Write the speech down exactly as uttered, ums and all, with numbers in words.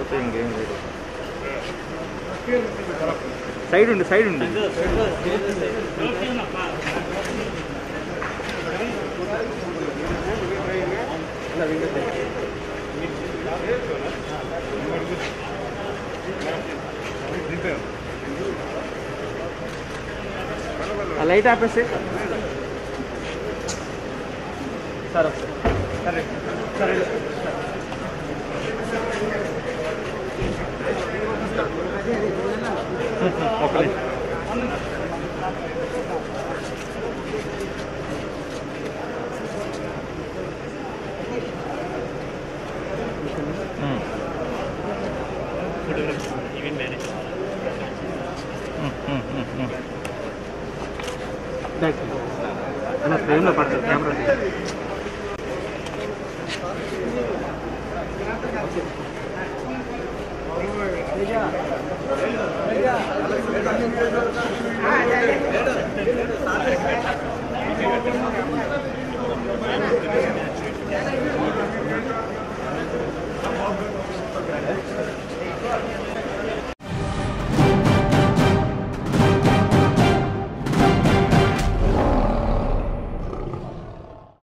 లేకపోతే ఇంకేం లేదు. సైడ్ ఉండి సైడ్ ఉండి ఆ లైట్ ఆపేసి సరే సరే సరే ఓకే అలా ఫ్రేమ్లో పడుతుంది కెమెరా.